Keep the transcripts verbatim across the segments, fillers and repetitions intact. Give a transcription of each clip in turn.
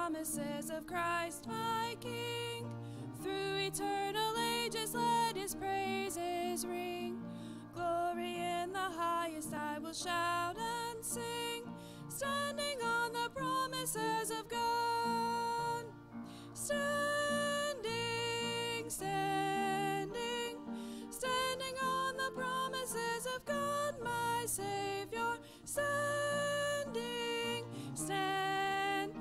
promises of Christ my King. Through eternal ages let his praises ring. Glory in the highest I will shout and sing, standing on the promises of God. Standing, standing, standing on the promises of God my Savior. Standing, standing,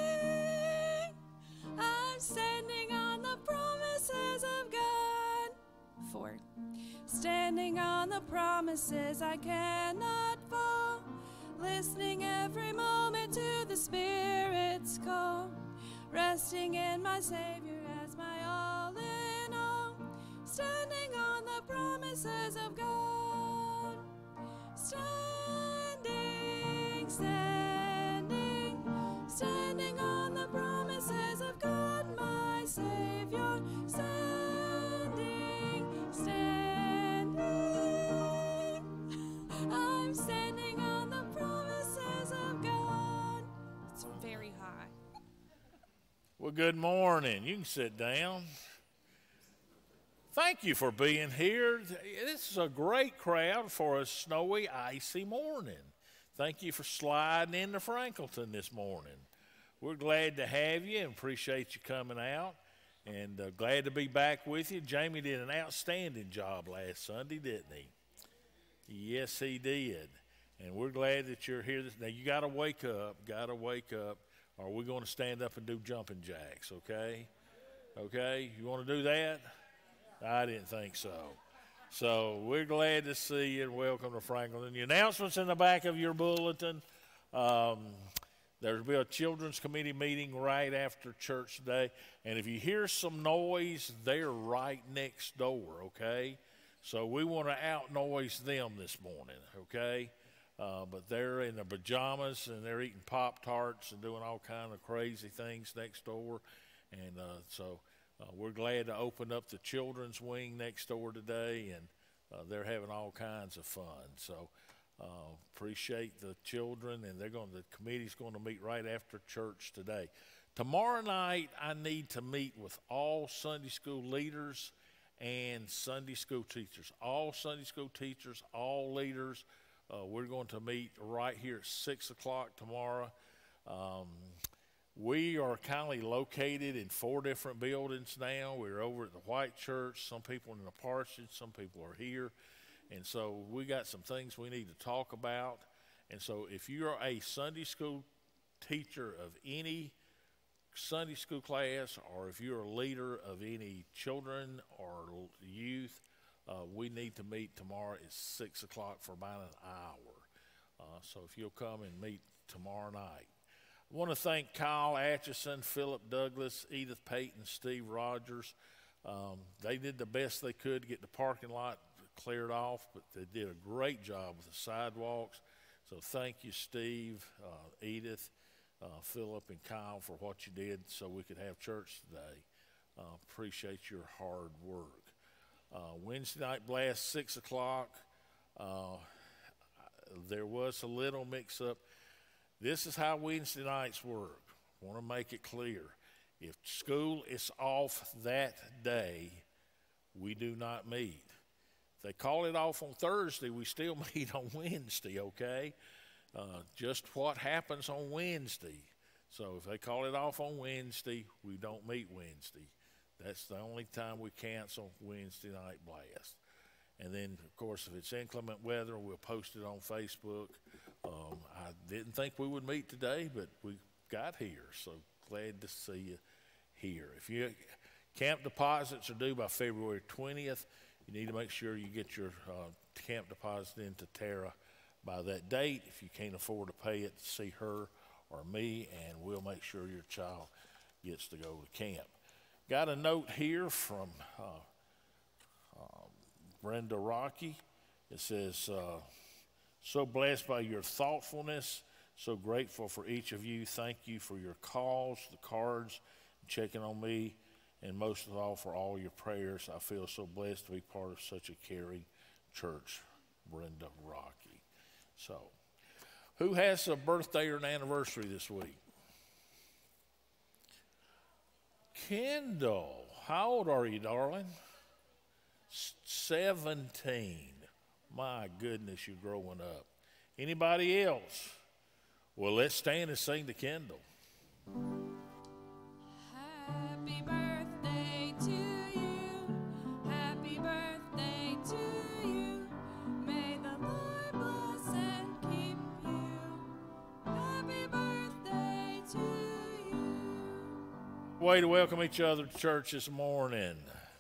I'm standing on the promises of God. Four. Standing on the promises I cannot fall, listening every moment to the Spirit's call, resting in my Savior as my all in all, standing on the promises of God. Standing, standing, standing on the promises of God, my Savior. Standing, standing, I'm standing on the promises of God. It's very high. Well, good morning. You can sit down. Thank you for being here. This is a great crowd for a snowy, icy morning. Thank you for sliding into Franklinton this morning. We're glad to have you and appreciate you coming out, and uh, glad to be back with you. Jamie did an outstanding job last Sunday, didn't he? Yes, he did. And we're glad that you're here. Now, you got to wake up, got to wake up, or we're going to stand up and do jumping jacks, okay? Okay? You want to do that? I didn't think so. So we're glad to see you and welcome to Franklin. The announcements in the back of your bulletin. Um, there'll be a children's committee meeting right after church today. And if you hear some noise, they're right next door, okay? So we want to out-noise them this morning, okay? Uh, but they're in their pajamas and they're eating Pop-Tarts and doing all kind of crazy things next door. And uh, so uh, we're glad to open up the children's wing next door today, and uh, they're having all kinds of fun. So uh, appreciate the children, and they're going. The committee's going to meet right after church today. Tomorrow night, I need to meet with all Sunday school leaders and Sunday school teachers. All Sunday school teachers, all leaders. Uh, we're going to meet right here at six o'clock tomorrow. Um, we are kindly located in four different buildings now. We're over at the White Church. Some people in the parsonage, some people are here. And so we got some things we need to talk about. And so if you're a Sunday school teacher of any Sunday school class, or if you're a leader of any children or youth, Uh, we need to meet tomorrow at six o'clock for about an hour. Uh, so if you'll come and meet tomorrow night. I want to thank Kyle Atchison, Philip Douglas, Edith Payton, Steve Rogers. Um, they did the best they could to get the parking lot cleared off, but they did a great job with the sidewalks. So thank you, Steve, uh, Edith, uh, Philip, and Kyle for what you did so we could have church today. Uh, appreciate your hard work. Uh, Wednesday night blast, six o'clock. Uh, there was a little mix-up. This is how Wednesday nights work. I want to make it clear. If school is off that day, we do not meet. If they call it off on Thursday, we still meet on Wednesday, okay? Uh, just what happens on Wednesday. So if they call it off on Wednesday, we don't meet Wednesday. That's the only time we cancel Wednesday night blast. And then, of course, if it's inclement weather, we'll post it on Facebook. Um, I didn't think we would meet today, but we got here, so glad to see you here. If you camp deposits are due by February twentieth, you need to make sure you get your uh, camp deposit into Tara by that date. If you can't afford to pay it, see her or me, and we'll make sure your child gets to go to camp. Got a note here from uh, uh, Brenda Rocky. It says, uh, so blessed by your thoughtfulness, so grateful for each of you. Thank you for your calls, the cards, checking on me, and most of all for all your prayers. I feel so blessed to be part of such a caring church. Brenda Rocky. So, who has a birthday or an anniversary this week? Kendall, how old are you, darling? S- seventeen. My goodness, you're growing up. Anybody else? Well, let's stand and sing to Kendall. Happy birthday to you. Happy birthday to you. May the Lord bless and keep you. Happy birthday to you. Way to welcome each other to church this morning.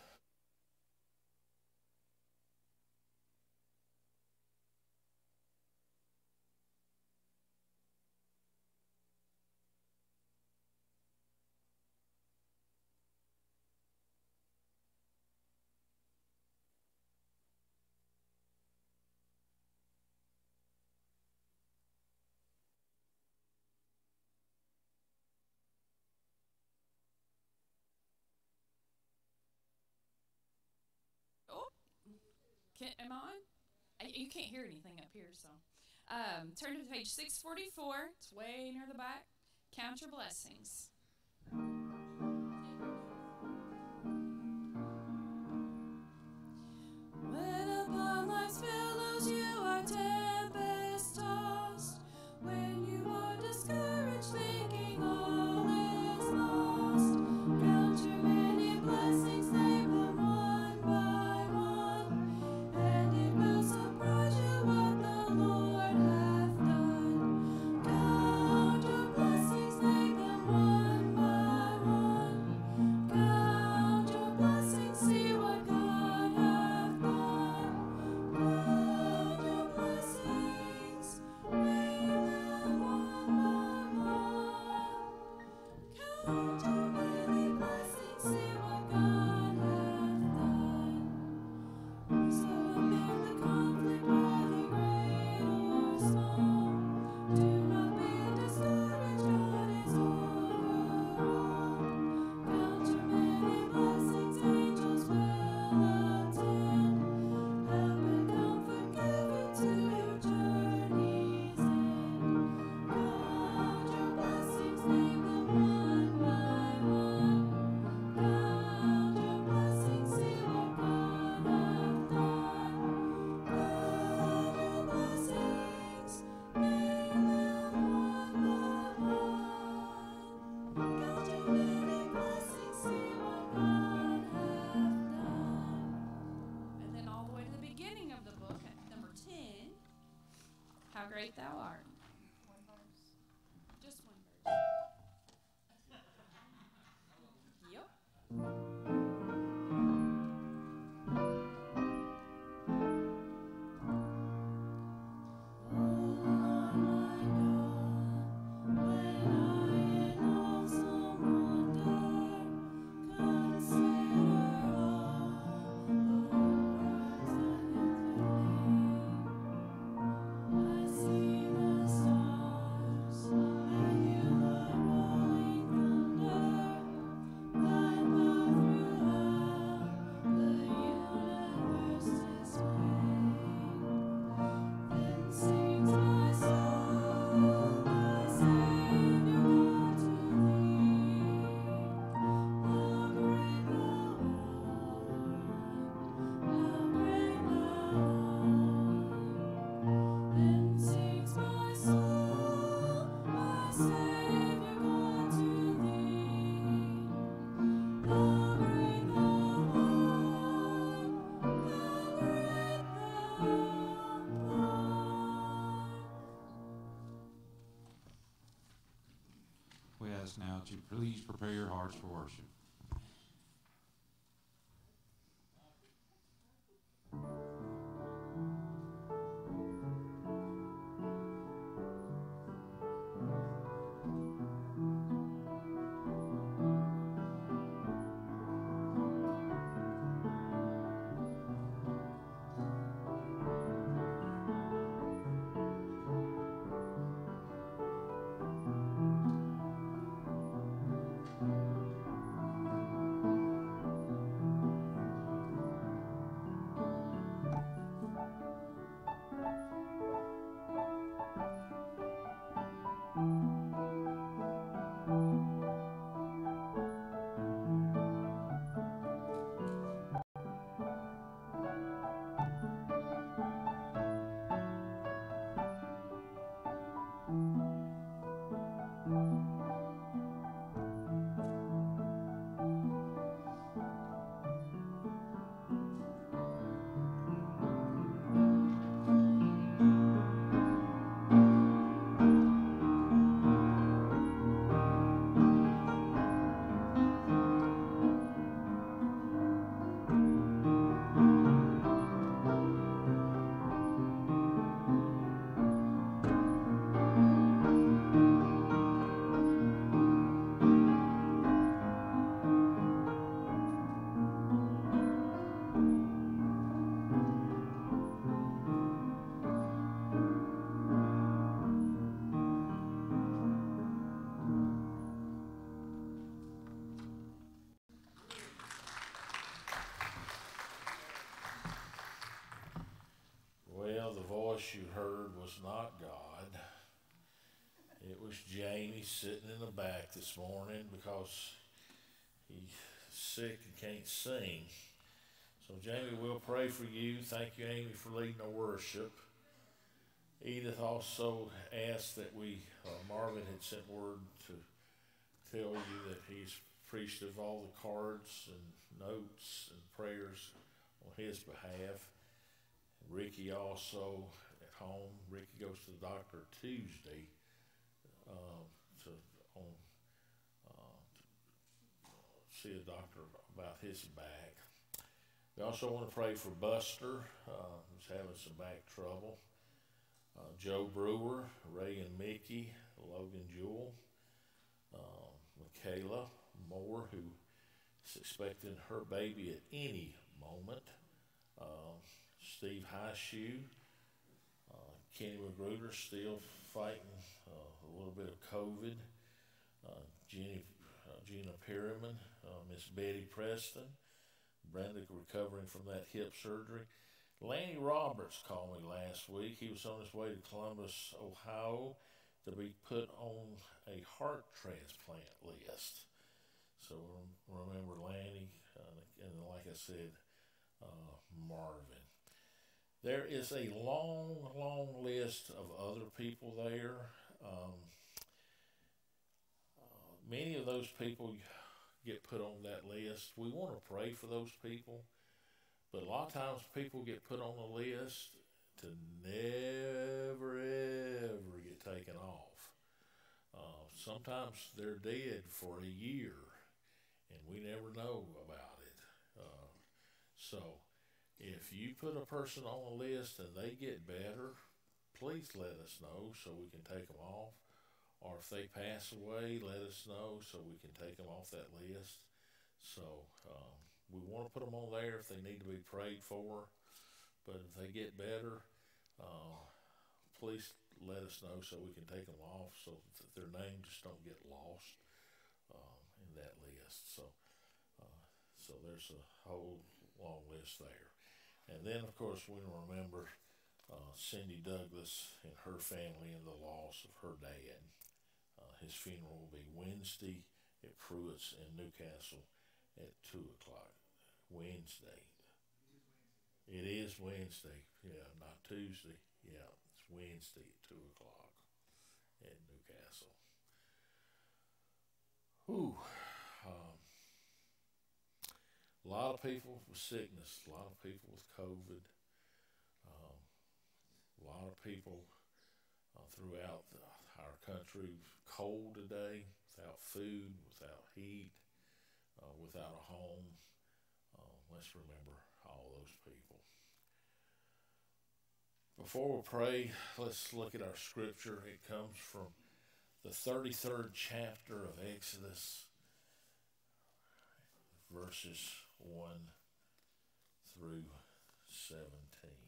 Oh, can, am I on? I, you can't hear anything up here, so. Um, turn to page six forty-four. It's way near the back. Count your blessings. When upon life's billows you are tempest tossed, when you are discouraged thinking all is lost, count your many blessings, name them one by one, and it will surprise you what the Lord hath done. Count your blessings, name them one by one, count your blessings, see what God hath done. Count your blessings, name them one by one. Count your many blessings, see what God hath done. So amid the conflict, whether great or small, do not be discouraged, God is over all. Count your many blessings, angels will attend, help and comfort given to your journey's end. Count your blessings, name them one by one. Count your blessings, see what God hath done. Count your blessings, name them one by one. Count your many blessings, see what God hath done. And then all the way to the beginning of the book at number ten, How Great Thou Art. One verse. Just one verse. Yep. Oh Lord my God, when I in awesome wonder consider all the works of your name, I see the stars and hear the rolling thunder, thy power throughout the universe displayed. Then sings my soul, my Savior God, to thee. How great thou art, how great thou art. Then sings my soul, my Savior God, to thee. How great thou art, how great thou art. We ask now that you please prepare your hearts for worship. Thank was not God. It was Jamie sitting in the back this morning because he's sick and can't sing. So Jamie, we'll pray for you. Thank you, Amy, for leading the worship. Edith also asked that we, uh, Marvin had sent word to tell you that he's appreciative of all the cards and notes and prayers on his behalf. Ricky also at home. Ricky goes to the doctor Tuesday uh, to on uh, to see a doctor about his back. We also want to pray for Buster, uh, who's having some back trouble. Uh, Joe Brewer, Ray and Mickey, Logan Jewell, uh, Michaela Moore, who is expecting her baby at any moment. Uh, Steve Highshoe, uh, Kenny Magruder still fighting uh, a little bit of COVID. Uh, Jenny, uh, Gina Perryman, uh, Miss Betty Preston, Brenda recovering from that hip surgery. Lanny Roberts called me last week. He was on his way to Columbus, Ohio, to be put on a heart transplant list. So remember Lanny, uh, and like I said, uh, Marvin. There is a long, long list of other people there. Um, uh, many of those people get put on that list. We want to pray for those people, but a lot of times people get put on the list to never, ever get taken off. Uh, sometimes they're dead for a year, and we never know about it. Uh, so if you put a person on a list and they get better, please let us know so we can take them off. Or if they pass away, let us know so we can take them off that list. So um, we want to put them on there if they need to be prayed for. But if they get better, uh, please let us know so we can take them off so that their name just don't get lost um, in that list. So, uh, so there's a whole long list there. And then, of course, we remember uh, Cindy Douglas and her family and the loss of her dad. Uh, his funeral will be Wednesday at Pruitt's in Newcastle at two o'clock. Wednesday. It is Wednesday. Yeah, not Tuesday. Yeah, it's Wednesday at two o'clock at Newcastle. Whew. Um, A lot of people with sickness, a lot of people with COVID, um, a lot of people uh, throughout the, our country cold today, without food, without heat, uh, without a home. Uh, let's remember all those people. Before we pray, let's look at our scripture. It comes from the thirty-third chapter of Exodus, verses one through seventeen.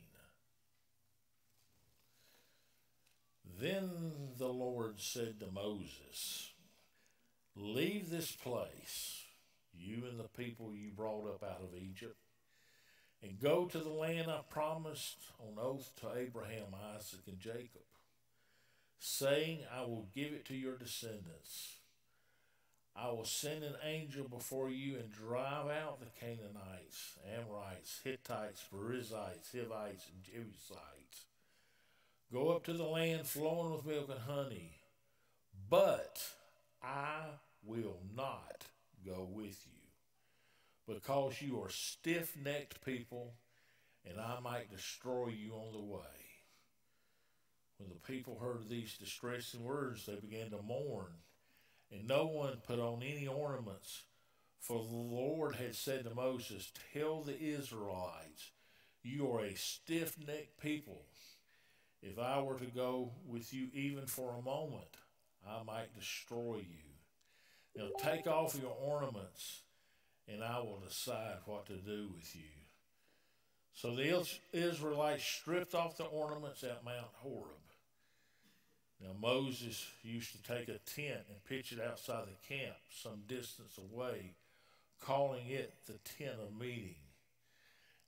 Then the Lord said to Moses, "Leave this place, you and the people you brought up out of Egypt, and go to the land I promised on oath to Abraham, Isaac, and Jacob, saying, I will give it to your descendants. I will send an angel before you and drive out the Canaanites, Amorites, Hittites, Perizzites, Hivites, and Jebusites. Go up to the land flowing with milk and honey, but I will not go with you, because you are stiff-necked people, and I might destroy you on the way." When the people heard these distressing words, they began to mourn. And no one put on any ornaments, for the Lord had said to Moses, "Tell the Israelites, you are a stiff-necked people. If I were to go with you even for a moment, I might destroy you. Now take off your ornaments, and I will decide what to do with you." So the Israelites stripped off the ornaments at Mount Horeb. Now Moses used to take a tent and pitch it outside the camp some distance away, calling it the tent of meeting.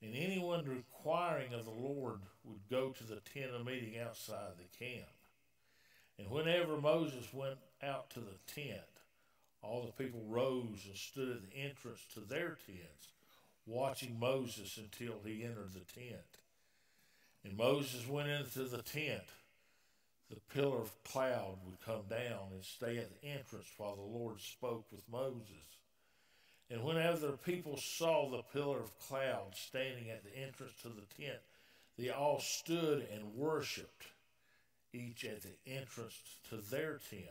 And anyone requiring of the Lord would go to the tent of meeting outside the camp. And whenever Moses went out to the tent, all the people rose and stood at the entrance to their tents, watching Moses until he entered the tent. And Moses went into the tent. The pillar of cloud would come down and stay at the entrance while the Lord spoke with Moses. And whenever the people saw the pillar of cloud standing at the entrance to the tent, they all stood and worshiped, each at the entrance to their tent.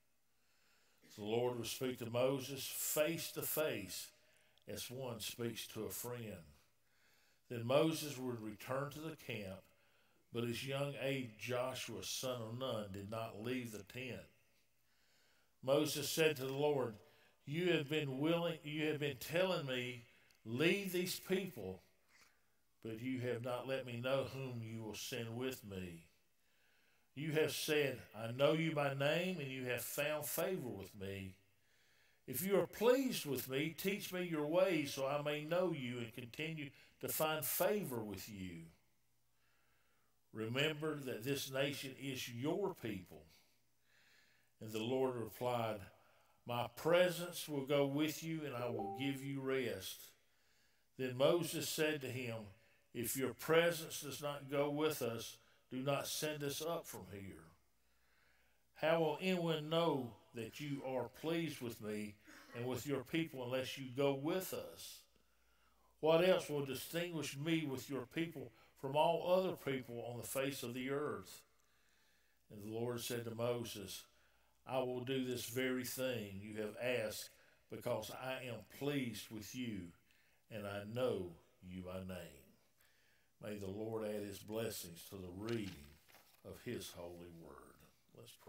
The Lord would speak to Moses face to face as one speaks to a friend. Then Moses would return to the camp, but his young aide Joshua, son of Nun, did not leave the tent. Moses said to the Lord, You have been willing, you have been telling me, leave these people, but you have not let me know whom you will send with me. You have said, I know you by name, and you have found favor with me. If you are pleased with me, teach me your ways so I may know you and continue to find favor with you. Remember that this nation is your people. And the Lord replied, My presence will go with you, and I will give you rest. Then Moses said to him, If your presence does not go with us, do not send us up from here. How will anyone know that you are pleased with me and with your people unless you go with us? What else will distinguish me with your people from all other people on the face of the earth? And the Lord said to Moses, I will do this very thing you have asked, because I am pleased with you, and I know you by name. May the Lord add his blessings to the reading of his holy word. Let's pray.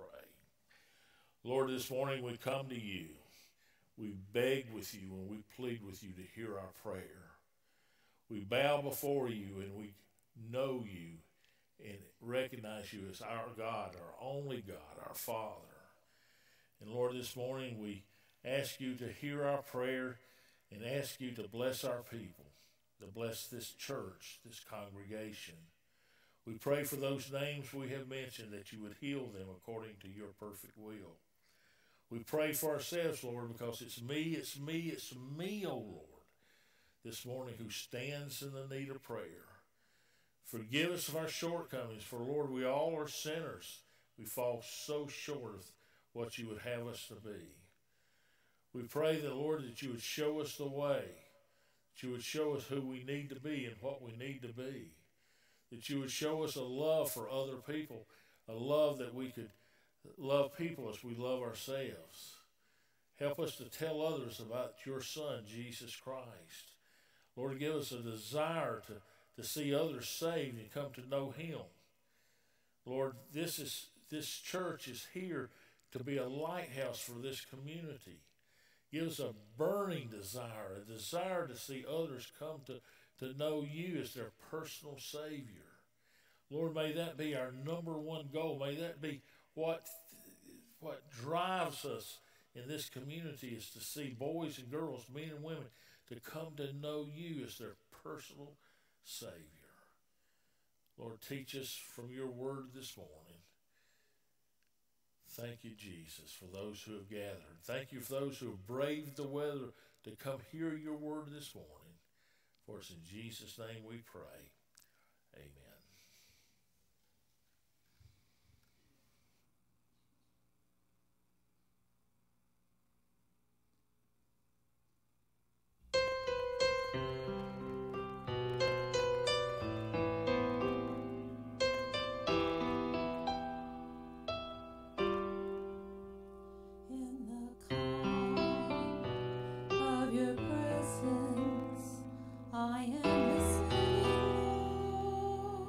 Lord, this morning we come to you. We beg with you and we plead with you to hear our prayer. We bow before you and we know you and recognize you as our God, our only God, our Father. And Lord, this morning we ask you to hear our prayer and ask you to bless our people, to bless this church, this congregation. We pray for those names we have mentioned, that you would heal them according to your perfect will. We pray for ourselves, Lord, because it's me, it's me, it's me, oh Lord, this morning who stands in the need of prayer. Forgive us of our shortcomings, for Lord, we all are sinners. We fall so short of what you would have us to be. We pray that, Lord, that you would show us the way, that you would show us who we need to be and what we need to be, that you would show us a love for other people, a love that we could love people as we love ourselves. Help us to tell others about your Son, Jesus Christ. Lord, give us a desire to, to see others saved and come to know him. Lord, this is this church is here to be a lighthouse for this community. Give us a burning desire, a desire to see others come to, to know you as their personal Savior. Lord, may that be our number one goal. May that be what, what drives us in this community, is to see boys and girls, men and women, to come to know you as their personal Savior. Lord, teach us from your word this morning. Thank you, Jesus, for those who have gathered. Thank you for those who have braved the weather to come hear your word this morning. For it's in Jesus' name we pray. Amen. Your presence, I am listening, Lord.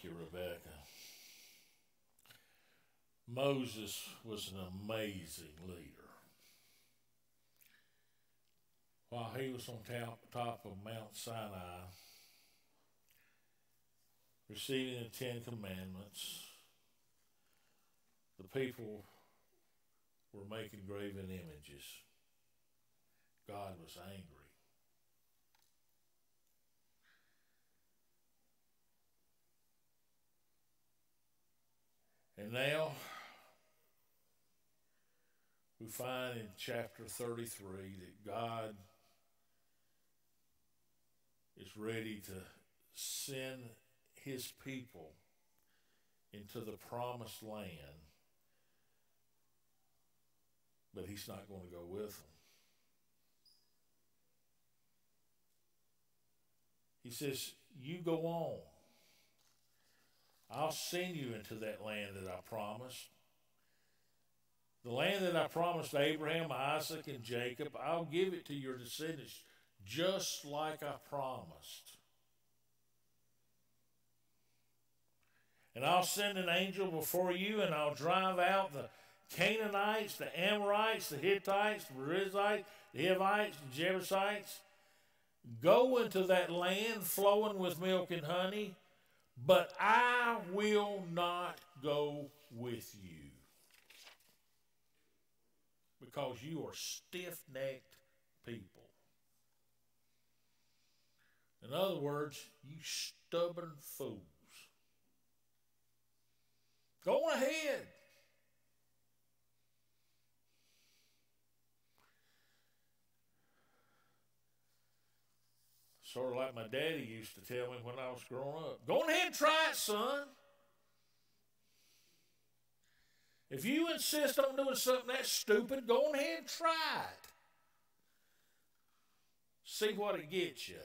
Thank you, Rebecca. Moses was an amazing leader. While he was on top, top of Mount Sinai, receiving the Ten Commandments, the people were making graven images. God was angry. And now we find in chapter thirty-three that God is ready to send his people into the promised land, but he's not going to go with them. He says, you go on. I'll send you into that land that I promised. The land that I promised Abraham, Isaac, and Jacob, I'll give it to your descendants just like I promised. And I'll send an angel before you, and I'll drive out the Canaanites, the Amorites, the Hittites, the Perizzites, the Hivites, the Jebusites. Go into that land flowing with milk and honey, but I will not go with you, because you are stiff-necked people. In other words, you stubborn fools. Go on ahead. Sort of like my daddy used to tell me when I was growing up. Go on ahead and try it, son. If you insist on doing something that's stupid, go on ahead and try it. See what it gets you.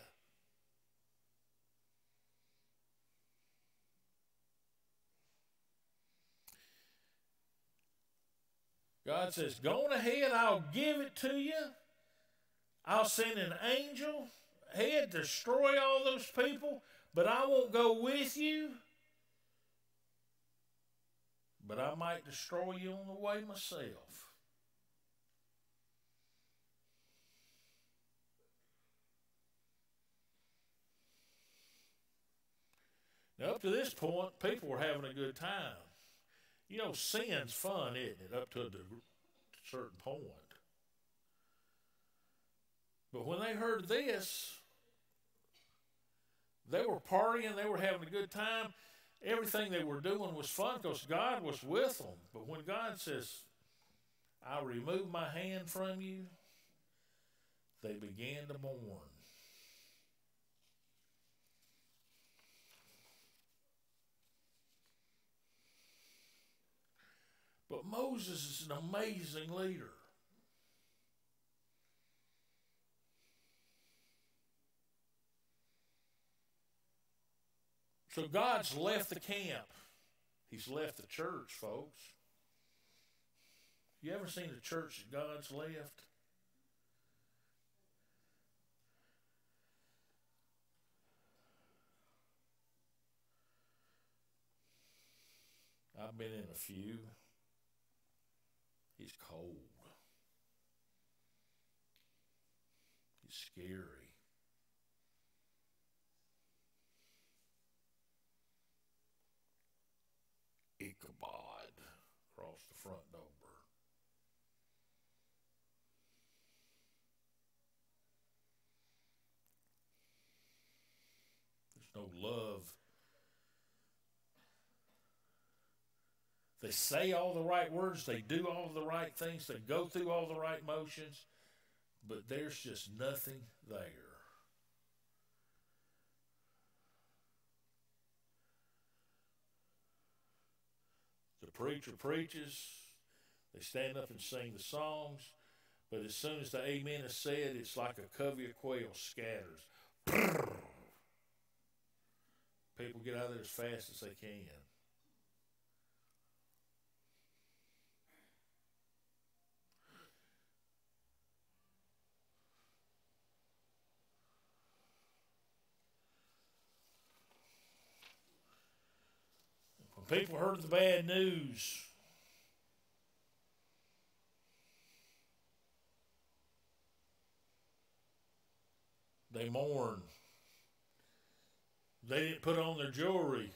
God says, go on ahead, I'll give it to you. I'll send an angel ahead to destroy all those people, but I won't go with you. But I might destroy you on the way myself. Now, up to this point, people were having a good time. You know, sin's fun, isn't it, up to a certain point. But when they heard this, they were partying, they were having a good time. Everything they were doing was fun because God was with them. But when God says, I'll remove my hand from you, they began to mourn. But Moses is an amazing leader. So God's left the camp. He's left the church, folks. You ever seen a church that God's left? I've been in a few. He's cold. He's scary. Ichabod across the front door. There's no love. They say all the right words, they do all the right things, they go through all the right motions, but there's just nothing there. The preacher preaches, they stand up and sing the songs, but as soon as the amen is said, it's like a covey of quail scatters. People get out of there as fast as they can. When people heard the bad news, they mourned. They didn't put on their jewelry.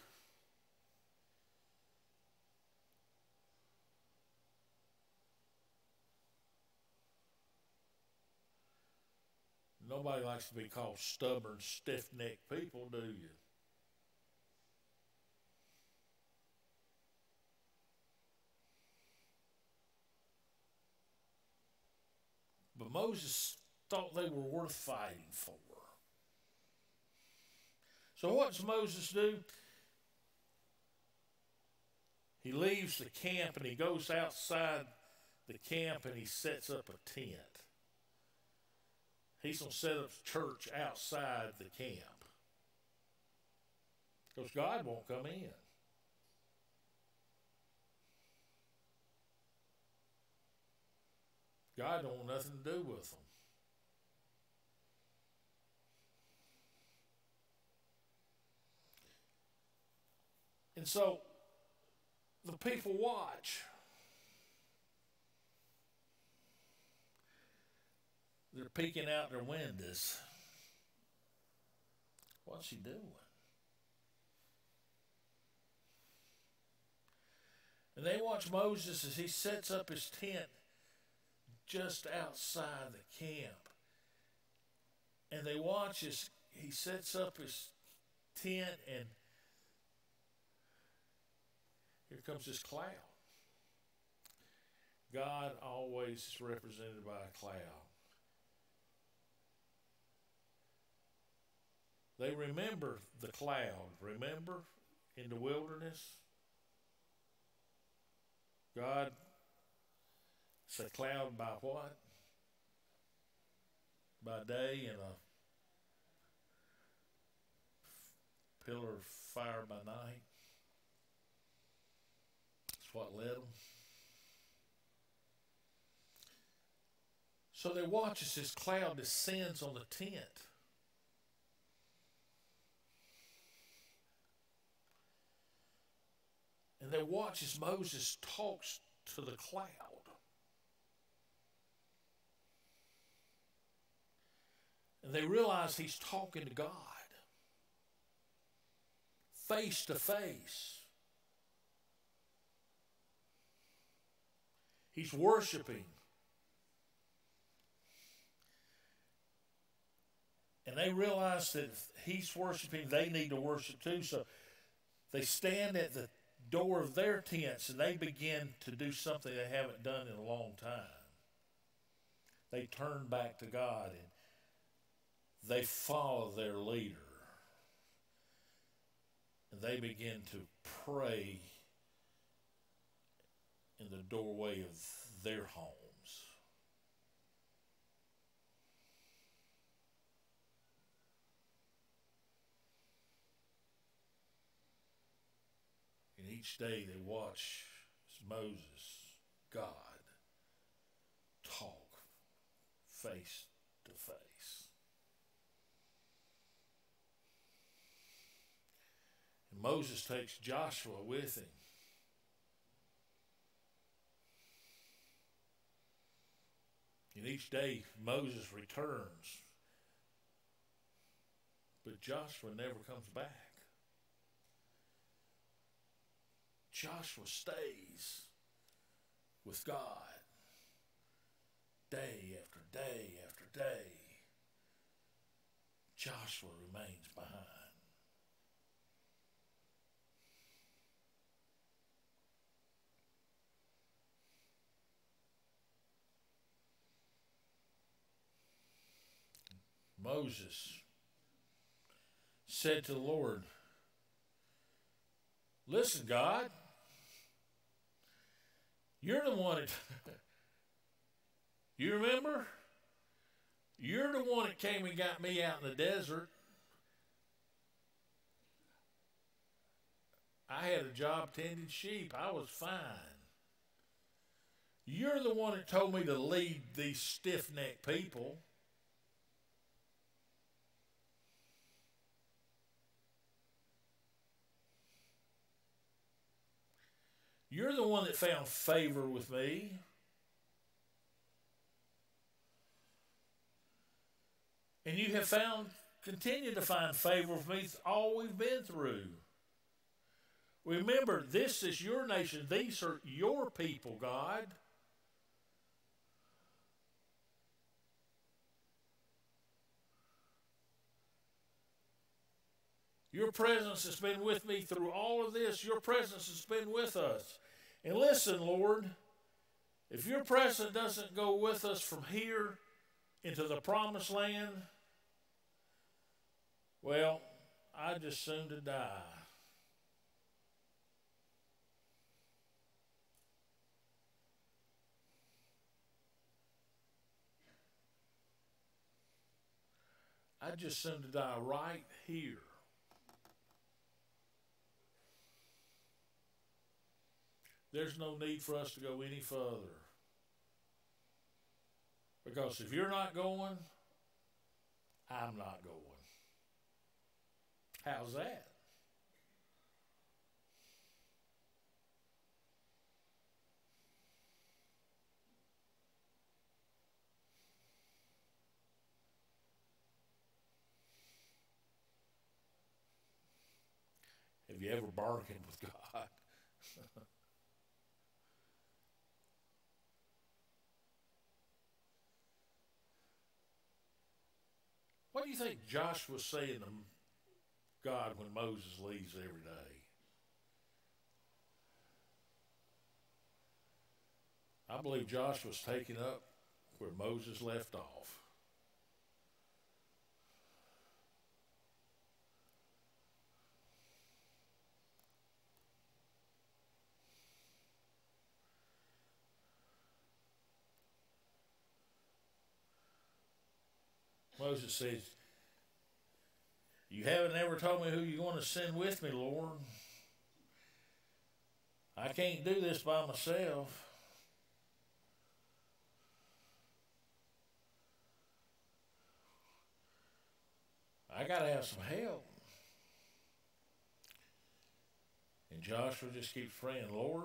Nobody likes to be called stubborn, stiff-necked people, do you? But Moses thought they were worth fighting for. So what does Moses do? He leaves the camp and he goes outside the camp and he sets up a tent. He's going to set up church outside the camp. Because God won't come in. God don't want nothing to do with them. And so the people watch. They're peeking out their windows. What's he doing? And they watch Moses as he sets up his tent just outside the camp. And they watch as he sets up his tent, and here comes this cloud. God always is represented by a cloud. They remember the cloud. Remember in the wilderness? God, it's a cloud by what? By day, and a pillar of fire by night. That's what led them. So they watch as this cloud descends on the tent. And they watch as Moses talks to the cloud. And they realize he's talking to God. Face to face. He's worshiping. And they realize that if he's worshiping, they need to worship too. So they stand at the door of their tents and they begin to do something they haven't done in a long time. They turn back to God and they follow their leader. And they begin to pray in the doorway of their homes. And each day they watch as Moses, God, talk face to face. And Moses takes Joshua with him. And each day Moses returns, but Joshua never comes back. Joshua stays with God day after day after day. Joshua remains behind. Moses said to the Lord, "Listen, God, you're the one that, you remember? You're the one that came and got me out in the desert. I had a job tending sheep. I was fine. You're the one that told me to lead these stiff-necked people. You're the one that found favor with me. And you have found, continue to find favor with me all we've been through. Remember, this is your nation. These are your people, God. Your presence has been with me through all of this. Your presence has been with us. And listen, Lord, if your presence doesn't go with us from here into the promised land, well, I just soon to die. I just soon to die right here. There's no need for us to go any further. Because if you're not going, I'm not going. How's that? Have you ever bargained with God? What do you think Joshua's saying to God when Moses leaves every day? I believe Joshua's taking up where Moses left off. Moses says, you haven't ever told me who you're going to send with me, Lord. I can't do this by myself. I got to have some help. And Joshua just keeps praying, Lord,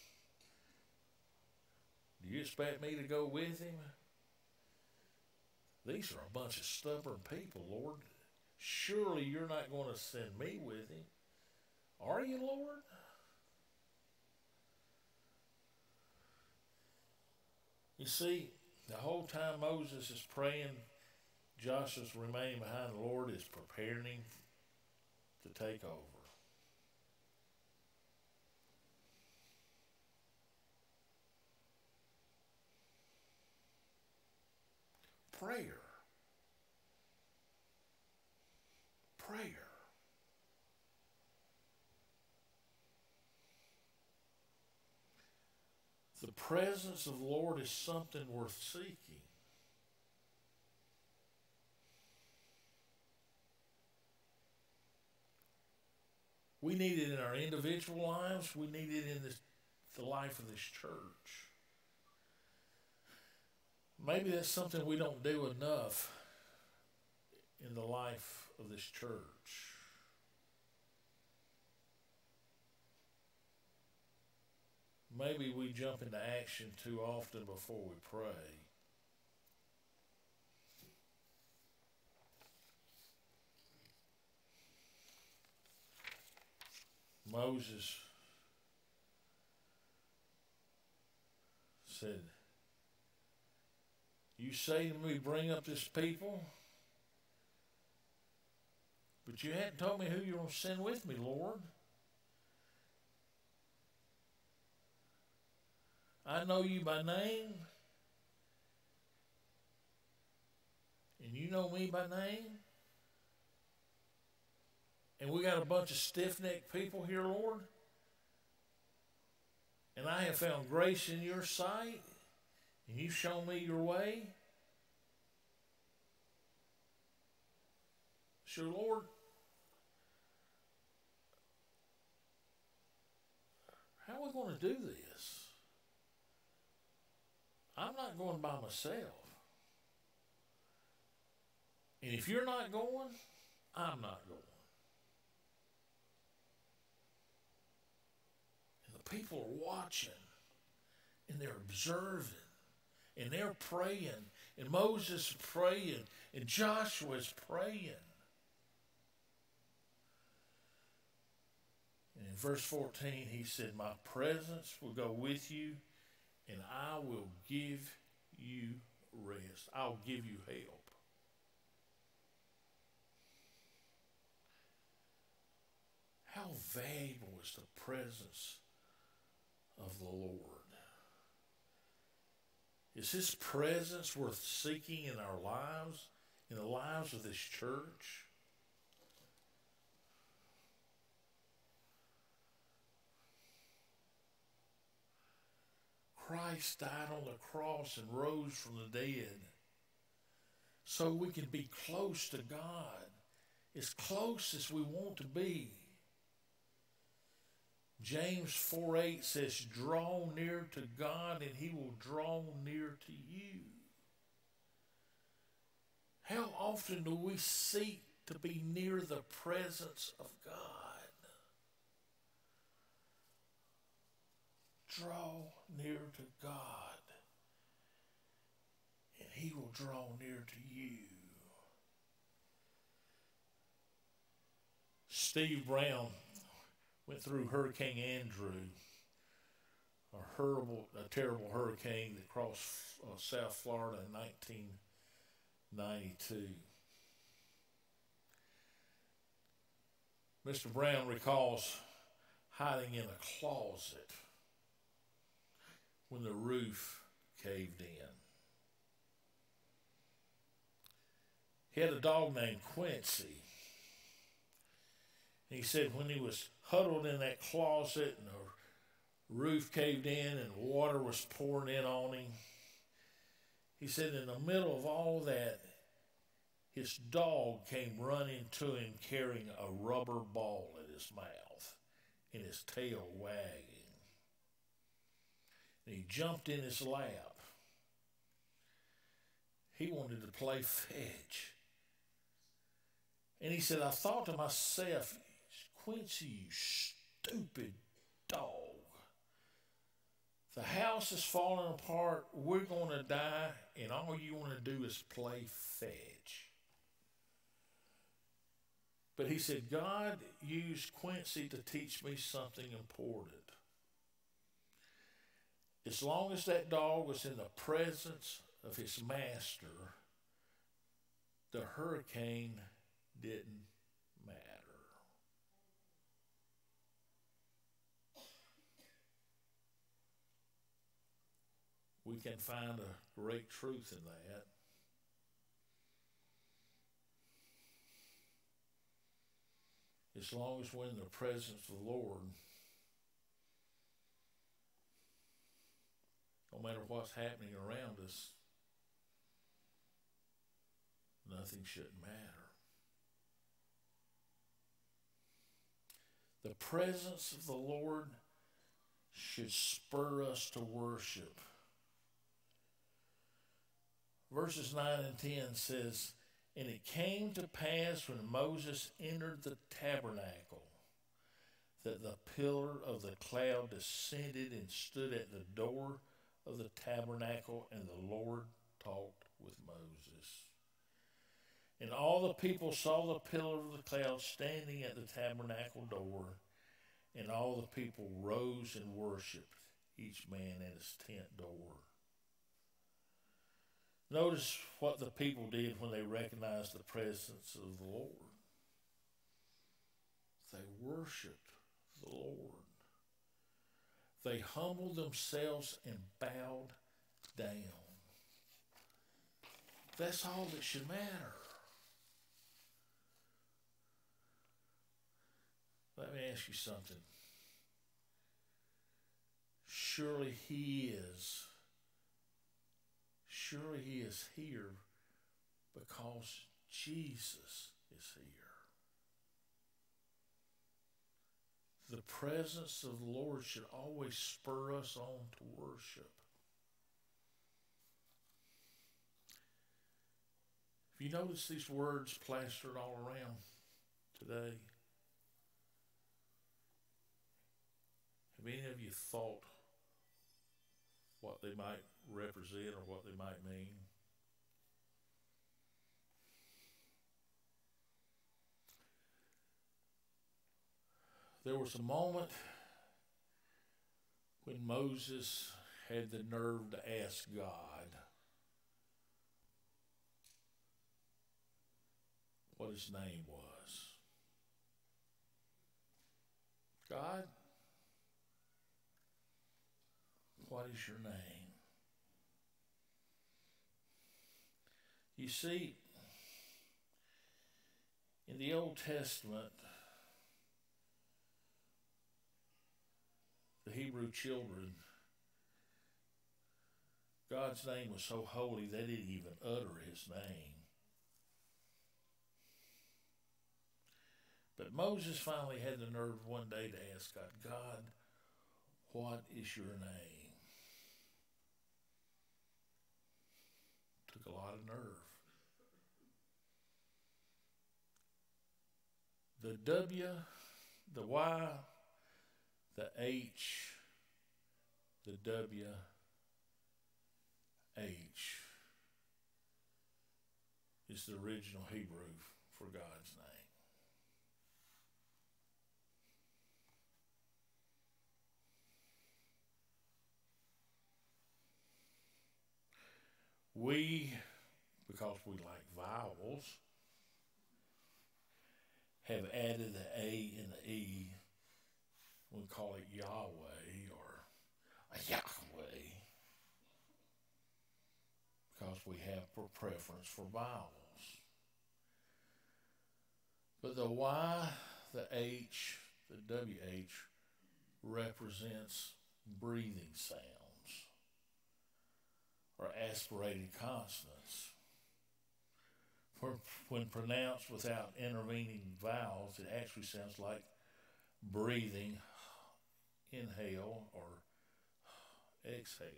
do you expect me to go with him? These are a bunch of stubborn people, Lord. Surely you're not going to send me with him. Are you, Lord? You see, the whole time Moses is praying, Joshua's remaining behind. The Lord is preparing him to take over. Prayer. Prayer. The presence of the Lord is something worth seeking. We need it in our individual lives. We need it in this, the life of this church. Maybe that's something we don't do enough in the life of this church. Maybe we jump into action too often before we pray. Moses said, you say to me, bring up this people, but you hadn't told me who you're going to send with me, Lord. I know you by name, and you know me by name, and we got a bunch of stiff-necked people here, Lord, and I have found grace in your sight, and you've shown me your way. So, Lord, how are we going to do this? I'm not going by myself. And if you're not going, I'm not going. And the people are watching and they're observing and they're praying, and Moses is praying and Joshua is praying. And in verse fourteen, he said, my presence will go with you, and I will give you rest. I'll give you help. How valuable is the presence of the Lord? Is his presence worth seeking in our lives, in the lives of this church? Christ died on the cross and rose from the dead so we can be close to God, as close as we want to be. James four eight says, draw near to God and he will draw near to you. How often do we seek to be near the presence of God? Draw near to God and he will draw near to you. Steve Brown went through Hurricane Andrew, a horrible, a terrible hurricane that crossed uh, South Florida in nineteen ninety-two. Mister Brown recalls hiding in a closet when the roof caved in. He had a dog named Quincy. He said when he was huddled in that closet and the roof caved in and water was pouring in on him, he said in the middle of all that, his dog came running to him carrying a rubber ball in his mouth and his tail wagging. And he jumped in his lap. He wanted to play fetch. And he said, I thought to myself, Quincy, you stupid dog. The house is falling apart. We're going to die, and all you want to do is play fetch. But he said, God used Quincy to teach me something important. As long as that dog was in the presence of his master, the hurricane didn't matter. We can find a great truth in that. As long as we're in the presence of the Lord, no matter what's happening around us, nothing shouldn't matter. The presence of the Lord should spur us to worship. Verses nine and ten says, and it came to pass when Moses entered the tabernacle that the pillar of the cloud descended and stood at the door of the tabernacle, and the Lord talked with Moses. And all the people saw the pillar of the cloud standing at the tabernacle door, and all the people rose and worshiped, each man at his tent door. Notice what the people did when they recognized the presence of the Lord. They worshiped the Lord. They humbled themselves and bowed down. That's all that should matter. Let me ask you something. Surely he is. Surely he is here because Jesus is here. The presence of the Lord should always spur us on to worship. Have you noticed these words plastered all around today? Have any of you thought what they might represent or what they might mean? There was a moment when Moses had the nerve to ask God what his name was. God, what is your name? You see, in the Old Testament, the Hebrew children, God's name was so holy they didn't even utter his name. But Moses finally had the nerve one day to ask God, God, what is your name? Took a lot of nerve. The W, the Y, the H, the W, H is the original Hebrew for God's name. We, because we like vowels, have added the A and the E. We call it Yahweh or Yahweh because we have a preference for vowels. But the Y, the H, the W H represents breathing sounds or aspirated consonants. For when pronounced without intervening vowels, it actually sounds like breathing, inhale or exhale.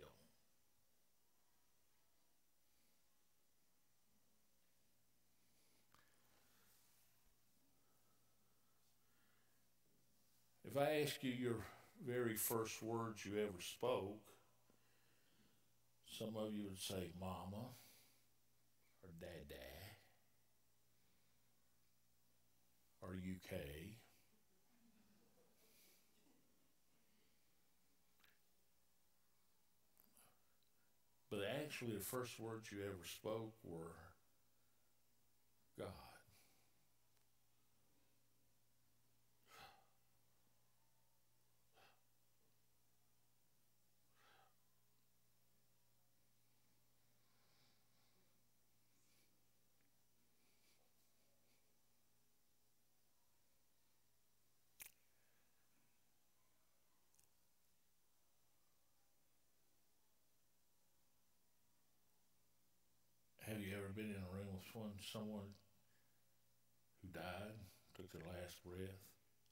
If I ask you your very first words you ever spoke, some of you would say mama or dada or U K. But actually the first words you ever spoke were God. Have you ever been in a room with one, someone who died, took their last breath?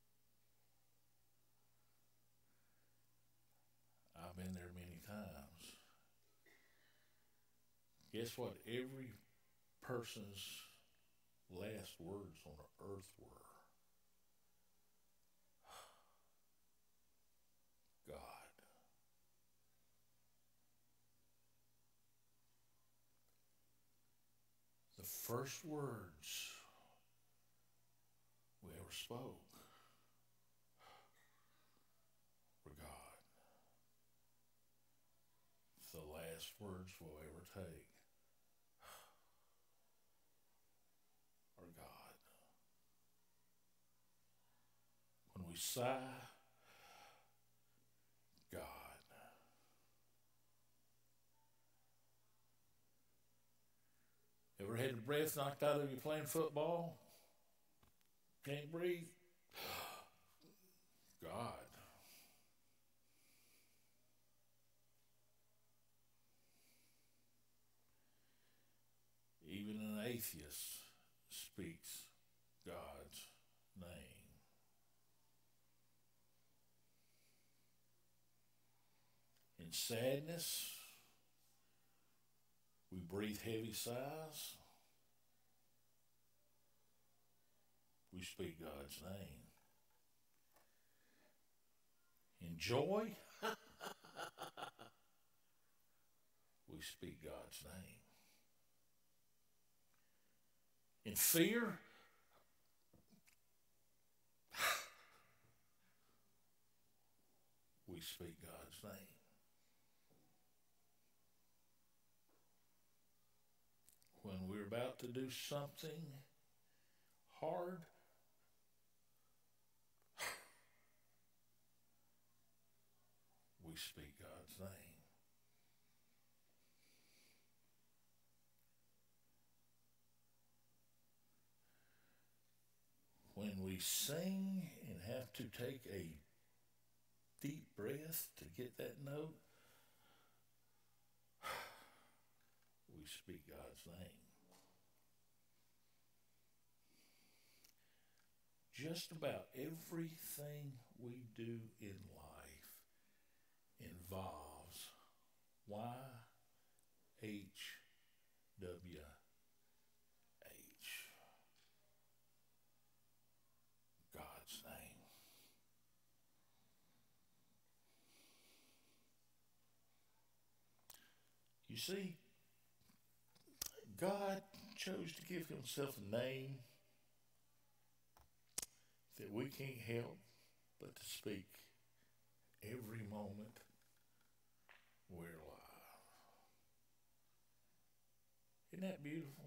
I've been there many times. Guess what? Every person's last words on earth were God. The first words we ever spoke were God. The last words we'll ever take are God. When we sigh, God. Ever had the breath knocked out of you playing football? Can't breathe? God. Even an atheist speaks God's name. In sadness, we breathe heavy sighs. We speak God's name. In joy, we speak God's name. In fear, we speak God's name. When we're about to do something hard, we speak God's name. When we sing and have to take a deep breath to get that note, we speak God's name. Just about everything we do in life involves Y H W H. God's name. You see, God chose to give himself a name that we can't help but to speak every moment we're alive. Isn't that beautiful?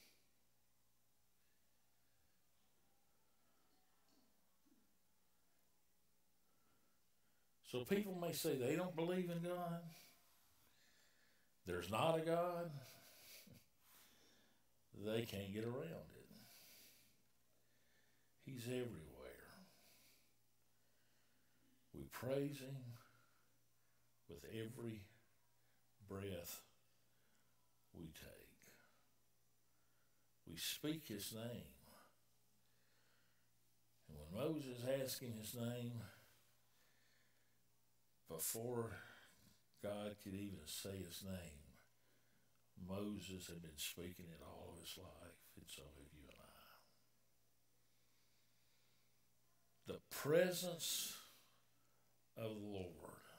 So people may say they don't believe in God. There's not a God. They can't get around it. He's everywhere. We praise him with every breath we take. We speak his name. And when Moses asked him his name, before God could even say his name, Moses had been speaking it all of his life, and so have you and I. The presence of the Lord.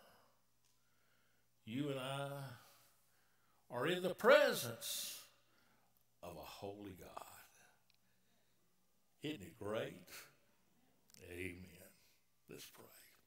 You and I are in the presence of a holy God. Isn't it great? Amen. Let's pray.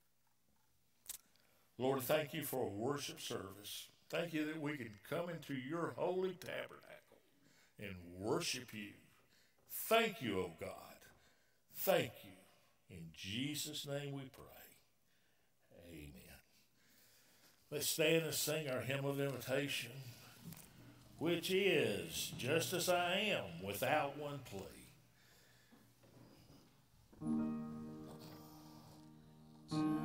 Lord, thank you for a worship service. Thank you that we can come into your holy tabernacle and worship you. Thank you, oh God. Thank you. In Jesus' name we pray. Amen. Let's stand and sing our hymn of invitation, which is Just As I Am, without one plea.